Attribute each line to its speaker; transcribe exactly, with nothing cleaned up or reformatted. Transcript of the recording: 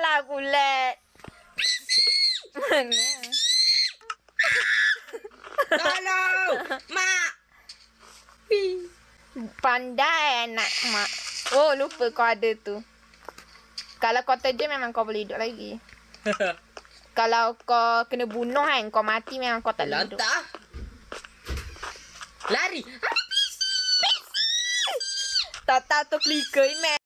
Speaker 1: lah kulit. Mana?
Speaker 2: Tolong, mak.
Speaker 1: Pandai anak mak. Oh, lupa kau ada tu. Kalau kau terjun memang kau boleh hidup lagi. Kalau kau kena bunuh kan, kau mati memang kau tak boleh hidup.
Speaker 2: Lantak. Lari.
Speaker 1: Tak tahu tu clicker, man.